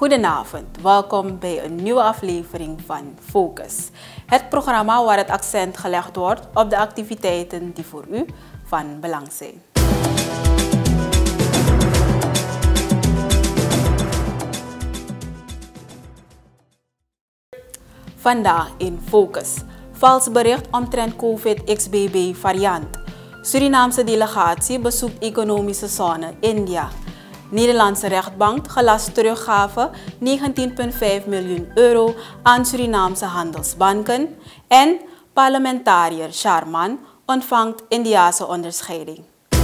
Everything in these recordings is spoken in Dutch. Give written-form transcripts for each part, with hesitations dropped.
Goedenavond, welkom bij een nieuwe aflevering van Focus. Het programma waar het accent gelegd wordt op de activiteiten die voor u van belang zijn. Vandaag in Focus. Vals bericht omtrent COVID-XBB variant. Surinaamse delegatie bezoekt economische zone India. Nederlandse rechtbank gelast teruggave 19,5 miljoen euro aan Surinaamse handelsbanken. En parlementariër Sharman ontvangt Indiase onderscheiding.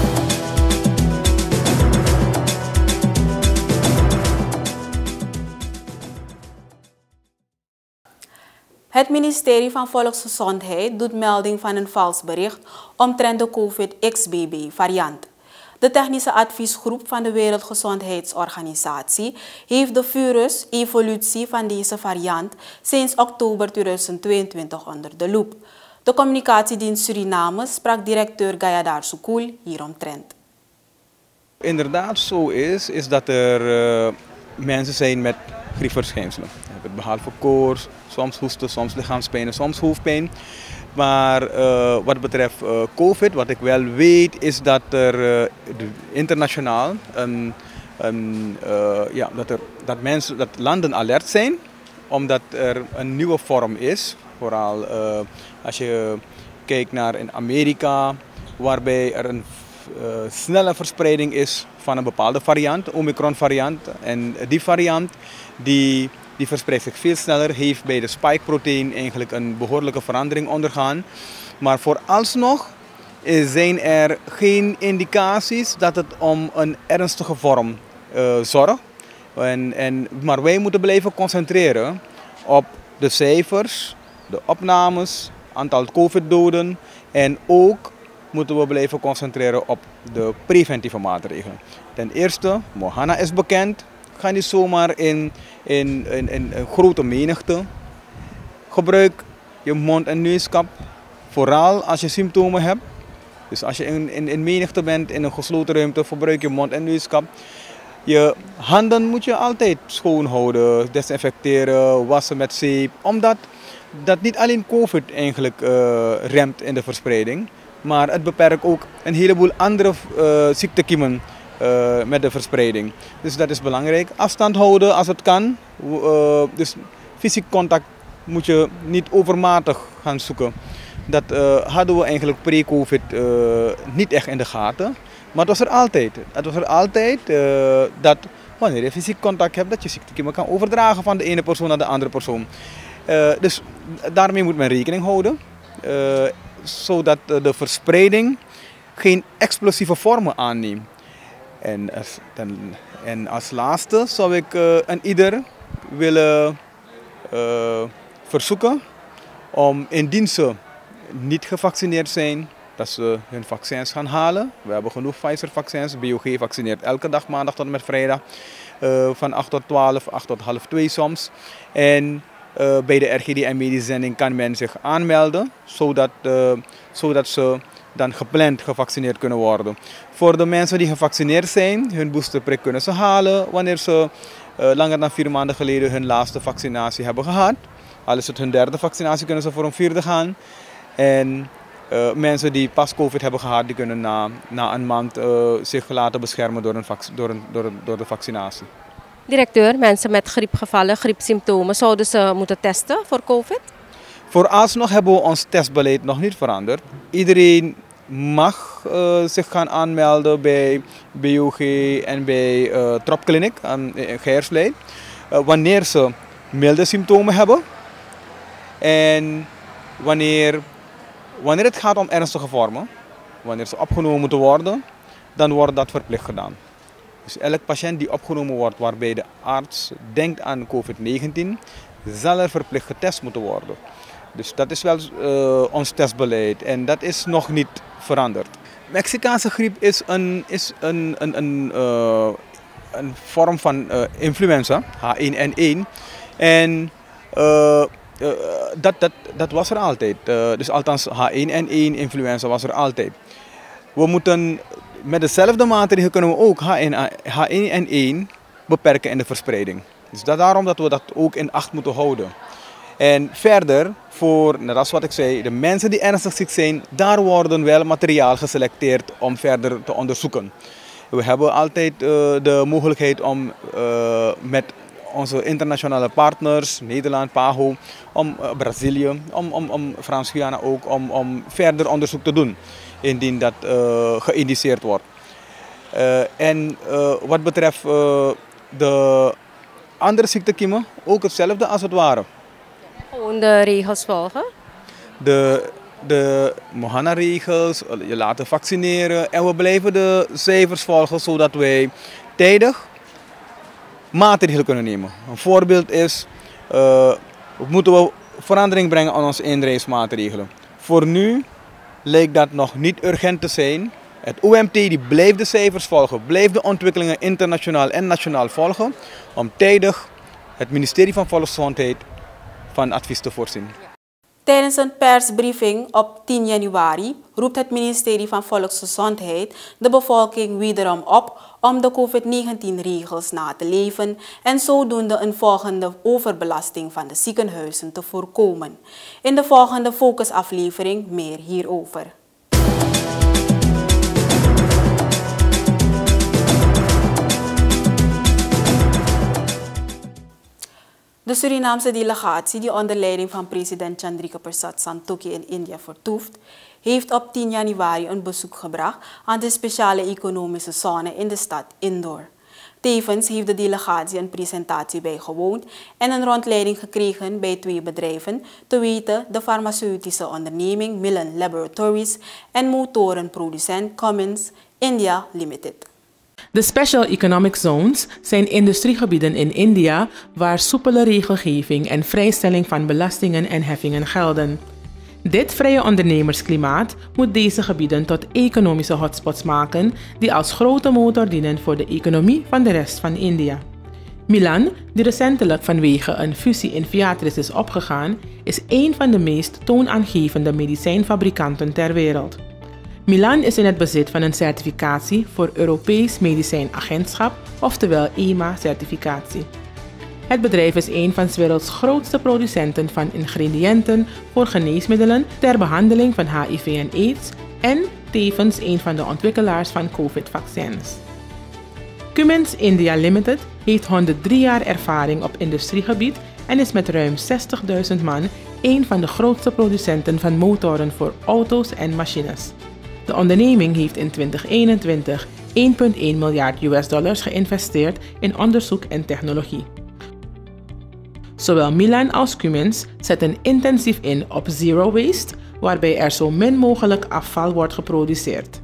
Het ministerie van Volksgezondheid doet melding van een vals bericht omtrent de COVID-XBB-variant. De technische adviesgroep van de Wereldgezondheidsorganisatie heeft de virusevolutie van deze variant sinds oktober 2022 onder de loep. De communicatiedienst Suriname sprak directeur Gayadar Sukul hieromtrent. Inderdaad zo is dat er mensen zijn met griepverschijnselen. Behalve koorts, soms hoesten, soms lichaamspijn, soms hoofdpijn. Maar wat betreft COVID, wat ik wel weet, is dat er internationaal dat landen alert zijn, omdat er een nieuwe vorm is. Vooral als je kijkt naar in Amerika, waarbij er een snelle verspreiding is van een bepaalde variant, Omicron variant. En die variant die verspreidt zich veel sneller, heeft bij de spike-protein eigenlijk een behoorlijke verandering ondergaan. Maar vooralsnog zijn er geen indicaties dat het om een ernstige vorm zorgt. Maar wij moeten blijven concentreren op de cijfers, de opnames, aantal COVID-doden en ook moeten we blijven concentreren op de preventieve maatregelen. Ten eerste, Mohana is bekend. Ga niet zomaar in grote menigte. Gebruik je mond- en neuskap, vooral als je symptomen hebt. Dus als je in menigte bent, in een gesloten ruimte, gebruik je mond- en neuskap. Je handen moet je altijd schoon houden, desinfecteren, wassen met zeep. Omdat dat niet alleen COVID eigenlijk remt in de verspreiding, maar het beperkt ook een heleboel andere ziektekiemen met de verspreiding. Dus dat is belangrijk. Afstand houden als het kan. Dus fysiek contact moet je niet overmatig gaan zoeken. Dat hadden we eigenlijk pre-COVID niet echt in de gaten. Maar het was er altijd. Het was er altijd dat wanneer je fysiek contact hebt, dat je ziektekiemen kan overdragen van de ene persoon naar de andere persoon. Dus daarmee moet men rekening houden. Zodat de verspreiding geen explosieve vormen aanneemt. En als laatste zou ik aan ieder willen verzoeken om indien ze niet gevaccineerd zijn, dat ze hun vaccins gaan halen. We hebben genoeg Pfizer-vaccins. BOG vaccineert elke dag, maandag tot en met vrijdag, van 8 tot 12, 8 tot half 2 soms. En bij de RGD en medische zending kan men zich aanmelden, zodat ze dan gepland gevaccineerd kunnen worden. Voor de mensen die gevaccineerd zijn, hun boosterprik kunnen ze halen wanneer ze langer dan 4 maanden geleden hun laatste vaccinatie hebben gehad. Al is het hun 3e vaccinatie, kunnen ze voor een 4e gaan. En mensen die pas COVID hebben gehad, die kunnen na een maand zich laten beschermen door de vaccinatie. Directeur, mensen met griepgevallen, griepsymptomen, zouden ze moeten testen voor COVID? Vooralsnog hebben we ons testbeleid nog niet veranderd. Iedereen mag zich gaan aanmelden bij BOG en bij Tropkliniek in Geiersvlei. Wanneer ze milde symptomen hebben. En wanneer het gaat om ernstige vormen, wanneer ze opgenomen moeten worden, dan wordt dat verplicht gedaan. Dus elk patiënt die opgenomen wordt waarbij de arts denkt aan COVID-19, zal er verplicht getest moeten worden. Dus dat is wel ons testbeleid en dat is nog niet veranderd. Mexicaanse griep is een vorm van influenza, H1N1. En dat was er altijd. Dus althans H1N1 influenza was er altijd. We moeten met dezelfde maatregelen kunnen we ook H1N1 beperken in de verspreiding. Dus daarom dat we dat ook in acht moeten houden. En verder, net als wat ik zei, de mensen die ernstig ziek zijn, daar worden wel materiaal geselecteerd om verder te onderzoeken. We hebben altijd de mogelijkheid om met onze internationale partners, Nederland, PAHO, Brazilië, om Frans-Guyana ook, om verder onderzoek te doen, indien dat geïndiceerd wordt. Wat betreft de andere ziektekiemen, ook hetzelfde als het ware. Gewoon de regels volgen? De Mohana-regels, je laten vaccineren en we blijven de cijfers volgen zodat wij tijdig maatregelen kunnen nemen. Een voorbeeld is, moeten we verandering brengen aan onze inreismaatregelen. Voor nu lijkt dat nog niet urgent te zijn. Het OMT die blijft de cijfers volgen, blijft de ontwikkelingen internationaal en nationaal volgen om tijdig het ministerie van Volksgezondheid van advies te voorzien. Tijdens een persbriefing op 10 januari roept het ministerie van Volksgezondheid de bevolking wederom op om de COVID-19-regels na te leven en zodoende een volgende overbelasting van de ziekenhuizen te voorkomen. In de volgende focusaflevering meer hierover. De Surinaamse delegatie, die onder leiding van president Chandrika Persat Santokhi in India vertoeft, heeft op 10 januari een bezoek gebracht aan de speciale economische zone in de stad Indore. Tevens heeft de delegatie een presentatie bijgewoond en een rondleiding gekregen bij 2 bedrijven, te weten de farmaceutische onderneming Milan Laboratories en motorenproducent Cummins India Limited. De Special Economic Zones zijn industriegebieden in India waar soepele regelgeving en vrijstelling van belastingen en heffingen gelden. Dit vrije ondernemersklimaat moet deze gebieden tot economische hotspots maken die als grote motor dienen voor de economie van de rest van India. Milan, die recentelijk vanwege een fusie in Viatris is opgegaan, is een van de meest toonaangevende medicijnfabrikanten ter wereld. Milan is in het bezit van een certificatie voor Europees Medicijnagentschap, oftewel EMA-certificatie. Het bedrijf is een van 's werelds grootste producenten van ingrediënten voor geneesmiddelen ter behandeling van HIV en AIDS en tevens een van de ontwikkelaars van COVID-vaccins. Cummins India Limited heeft 103 jaar ervaring op industriegebied en is met ruim 60.000 man een van de grootste producenten van motoren voor auto's en machines. De onderneming heeft in 2021 $1,1 miljard geïnvesteerd in onderzoek en technologie. Zowel Milan als Cummins zetten intensief in op zero waste, waarbij er zo min mogelijk afval wordt geproduceerd.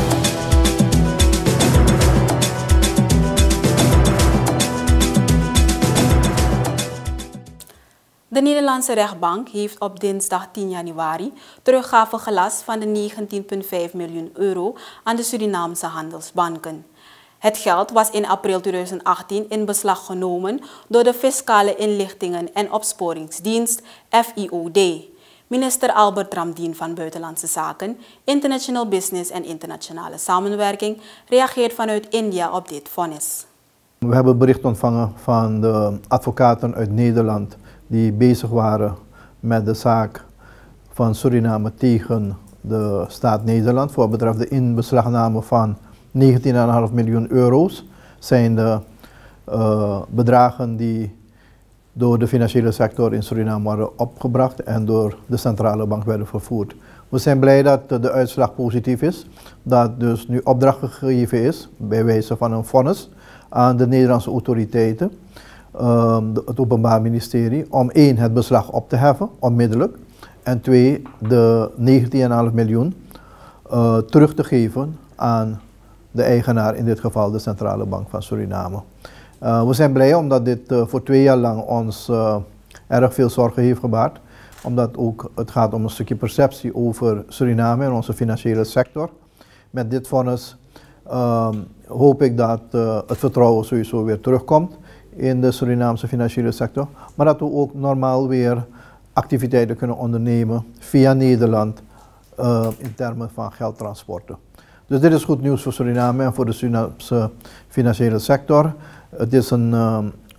De Nederlandse rechtbank heeft op dinsdag 10 januari teruggave gelast van de €19,5 miljoen aan de Surinaamse handelsbanken. Het geld was in april 2018 in beslag genomen door de Fiscale Inlichtingen en Opsporingsdienst FIOD. Minister Albert Ramdien van Buitenlandse Zaken, International Business en Internationale Samenwerking reageert vanuit India op dit vonnis. We hebben bericht ontvangen van de advocaten uit Nederland die bezig waren met de zaak van Suriname tegen de staat Nederland. Voor wat betreft de inbeslagname van €19,5 miljoen zijn de bedragen die door de financiële sector in Suriname waren opgebracht en door de centrale bank werden vervoerd. We zijn blij dat de uitslag positief is, dat dus nu opdracht gegeven is bij wijze van een vonnis aan de Nederlandse autoriteiten, het Openbaar Ministerie, om 1, het beslag op te heffen, onmiddellijk, en 2, de €19,5 miljoen terug te geven aan de eigenaar, in dit geval de Centrale Bank van Suriname. We zijn blij omdat dit voor 2 jaar lang ons erg veel zorgen heeft gebaard, omdat ook het gaat om een stukje perceptie over Suriname en onze financiële sector. Met dit vonnis hoop ik dat het vertrouwen sowieso weer terugkomt in de Surinaamse financiële sector, maar dat we ook normaal weer activiteiten kunnen ondernemen via Nederland in termen van geldtransporten. Dus dit is goed nieuws voor Suriname en voor de Surinaamse financiële sector. Het is een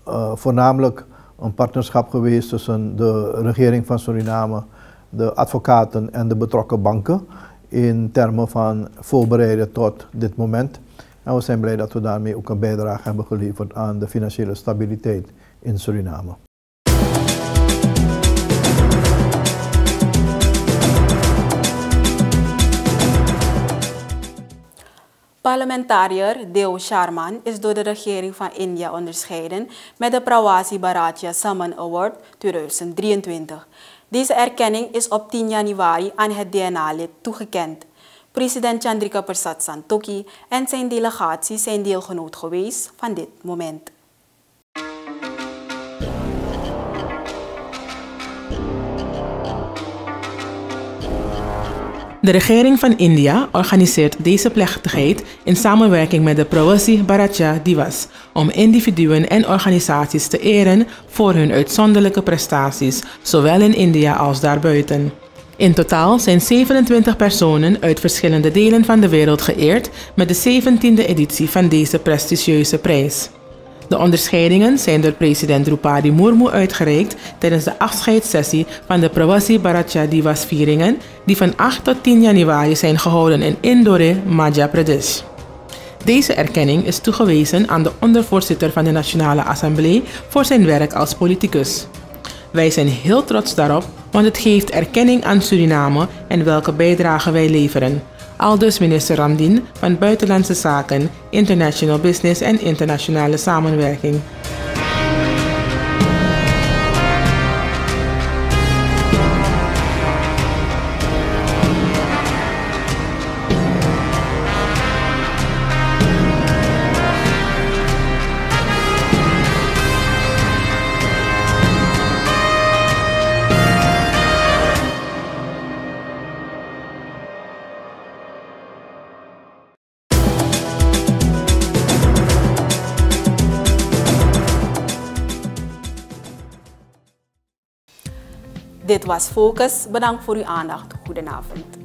voornamelijk een partnerschap geweest tussen de regering van Suriname, de advocaten en de betrokken banken in termen van voorbereiden tot dit moment. En we zijn blij dat we daarmee ook een bijdrage hebben geleverd aan de financiële stabiliteit in Suriname. Parlementariër Deo Sharman is door de regering van India onderscheiden met de Pravasi Bharatiya Samman Award 2023. Deze erkenning is op 10 januari aan het DNA-lid toegekend. President Chandrika Persat Santokhi en zijn delegatie zijn deelgenoot geweest van dit moment. De regering van India organiseert deze plechtigheid in samenwerking met de Pravasi Bharatiya Divas om individuen en organisaties te eren voor hun uitzonderlijke prestaties, zowel in India als daarbuiten. In totaal zijn 27 personen uit verschillende delen van de wereld geëerd met de 17e editie van deze prestigieuze prijs. De onderscheidingen zijn door president Draupadi Murmu uitgereikt tijdens de afscheidssessie van de Pravasi Bharatiya Divas vieringen die van 8 tot 10 januari zijn gehouden in Indore, Madhya Pradesh. Deze erkenning is toegewezen aan de ondervoorzitter van de Nationale Assemblée voor zijn werk als politicus. Wij zijn heel trots daarop, want het geeft erkenning aan Suriname en welke bijdrage wij leveren. Aldus minister Ramdien van Buitenlandse Zaken, International Business en Internationale Samenwerking. Dit was Focus. Bedankt voor uw aandacht. Goedenavond.